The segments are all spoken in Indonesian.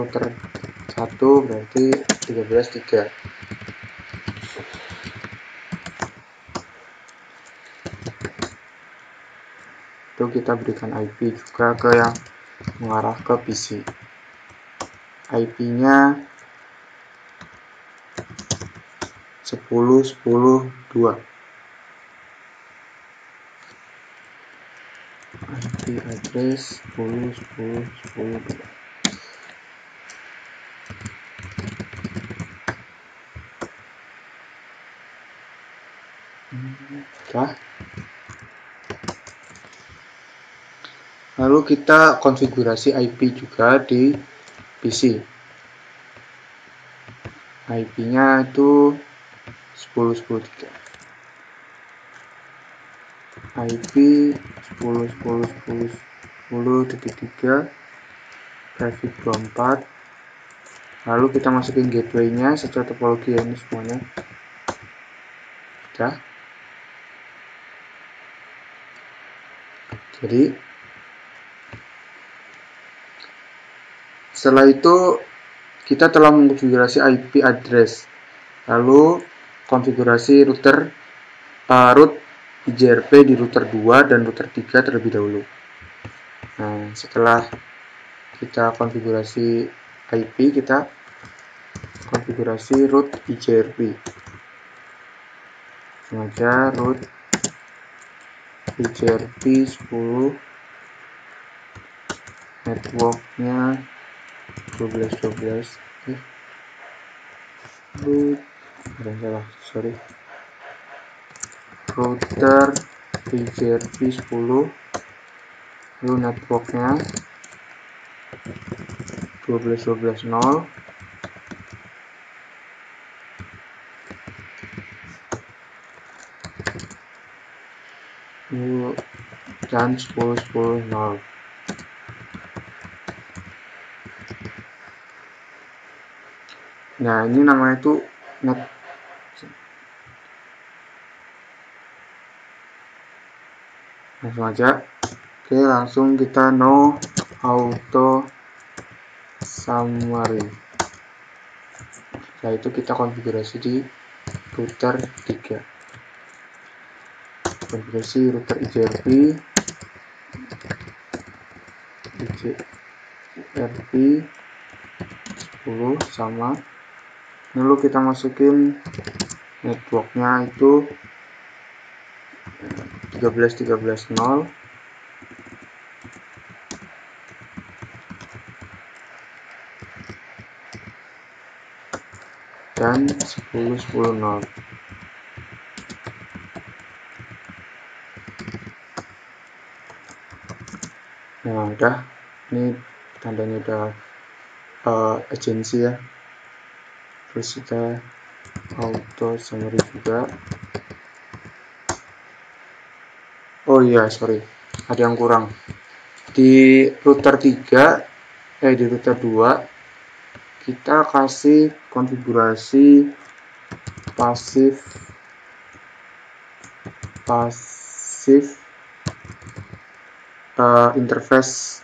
router 1 berarti 13.3. Itu kita berikan IP juga ke yang mengarah ke PC. IP-nya 10.10.2. IP address 10.10.10.2. Lalu kita konfigurasi IP juga di PC. IP-nya itu 10.10.3. IP 10.10.10.10.3 traffic 24. Lalu kita masukin gateway-nya secara topologi ini semuanya. Ya. Jadi setelah itu kita telah mengkonfigurasi IP address. Lalu konfigurasi router root IJRP di router 2 dan router 3 terlebih dahulu. Nah, setelah kita konfigurasi IP, kita konfigurasi root IJRP. Sengaja root IJRP 10, networknya 12.12. Root router IJRP 10, lalu networknya 12.12.0. Dan 10.10.0. Nah, ini namanya itu net. Langsung aja. Oke, langsung kita no auto summary. Setelah itu kita konfigurasi di router 3. Konfigurasi router IJRP 10 sama. Lalu kita masukin networknya itu 13.13.0 dan 10.10.0. Nah, udah, ini tandanya udah agensi ya. Terus kita auto summary juga. Oh iya, sorry, ada yang kurang. Di router 3 di router 2 kita kasih konfigurasi passive interface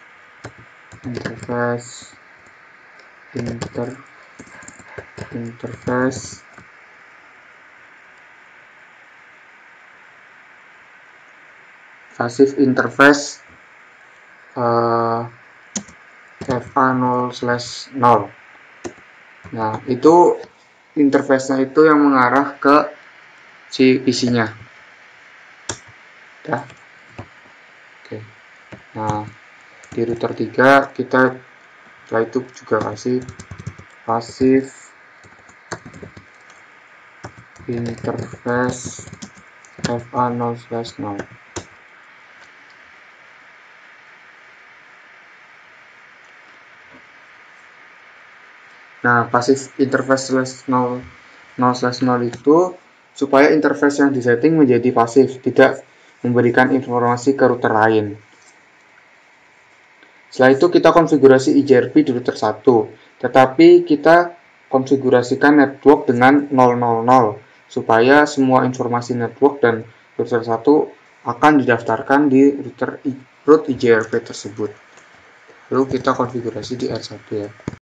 passive interface FA0/0. Nah, itu interface-nya itu yang mengarah ke si PC-nya. Udah. Oke. Nah, di router 3 kita setelah itu juga kasih passive interface FA0/0. Nah, passive interface /0/0 itu supaya interface yang disetting menjadi pasif, tidak memberikan informasi ke router lain. Setelah itu kita konfigurasi IJRP di router 1, tetapi kita konfigurasikan network dengan 000 supaya semua informasi network dan router 1 akan didaftarkan di root IJRP tersebut. Lalu kita konfigurasi di R1 ya.